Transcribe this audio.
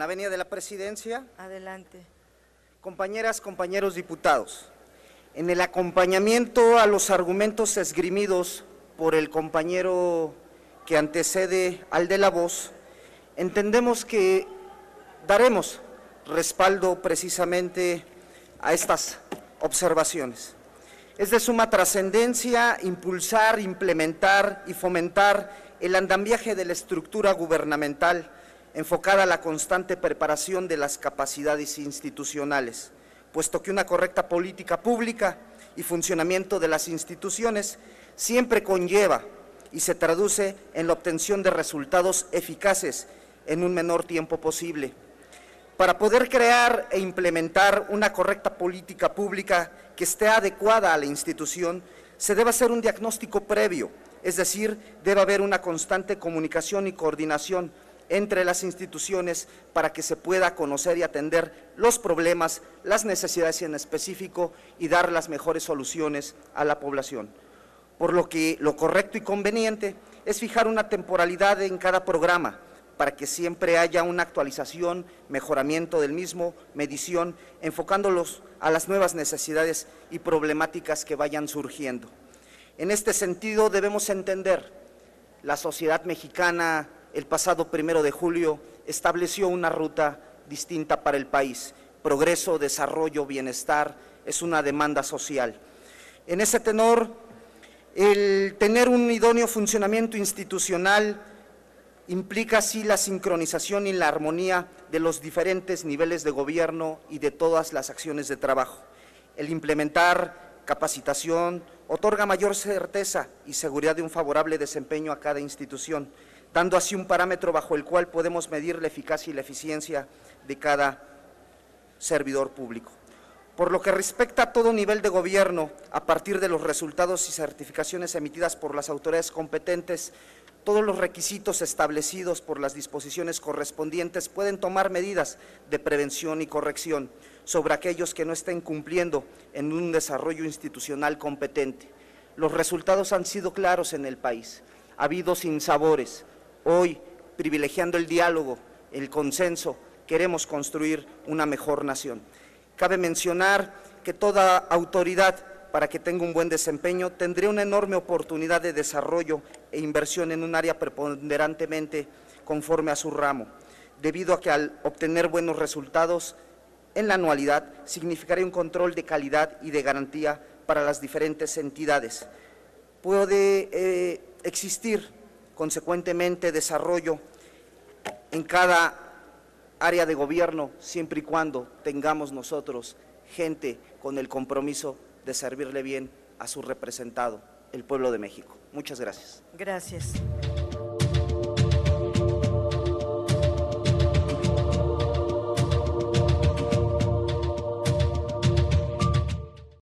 la venia de la presidencia. Adelante. Compañeras, compañeros diputados, en el acompañamiento a los argumentos esgrimidos por el compañero que antecede al de la voz, entendemos que daremos respaldo precisamente a estas observaciones. Es de suma trascendencia impulsar, implementar y fomentar el andamiaje de la estructura gubernamental enfocada a la constante preparación de las capacidades institucionales, puesto que una correcta política pública y funcionamiento de las instituciones siempre conlleva y se traduce en la obtención de resultados eficaces en un menor tiempo posible. Para poder crear e implementar una correcta política pública que esté adecuada a la institución, se debe hacer un diagnóstico previo, es decir, debe haber una constante comunicación y coordinación entre las instituciones para que se pueda conocer y atender los problemas, las necesidades en específico y dar las mejores soluciones a la población. Por lo que lo correcto y conveniente es fijar una temporalidad en cada programa, para que siempre haya una actualización, mejoramiento del mismo, medición, enfocándolos a las nuevas necesidades y problemáticas que vayan surgiendo. En este sentido debemos entender, la sociedad mexicana el pasado 1 de julio estableció una ruta distinta para el país. Progreso, desarrollo, bienestar, es una demanda social. En ese tenor, el tener un idóneo funcionamiento institucional implica así la sincronización y la armonía de los diferentes niveles de gobierno y de todas las acciones de trabajo. El implementar capacitación otorga mayor certeza y seguridad de un favorable desempeño a cada institución, dando así un parámetro bajo el cual podemos medir la eficacia y la eficiencia de cada servidor público. Por lo que respecta a todo nivel de gobierno, a partir de los resultados y certificaciones emitidas por las autoridades competentes, todos los requisitos establecidos por las disposiciones correspondientes pueden tomar medidas de prevención y corrección sobre aquellos que no estén cumpliendo en un desarrollo institucional competente. Los resultados han sido claros en el país, ha habido sinsabores. Hoy, privilegiando el diálogo, el consenso, queremos construir una mejor nación. Cabe mencionar que toda autoridad, para que tenga un buen desempeño, tendría una enorme oportunidad de desarrollo e inversión en un área preponderantemente conforme a su ramo, debido a que al obtener buenos resultados en la anualidad significaría un control de calidad y de garantía para las diferentes entidades. Puede existir consecuentemente desarrollo en cada área de gobierno, siempre y cuando tengamos nosotros gente con el compromiso de servirle bien a su representado, el pueblo de México. Muchas gracias. Gracias.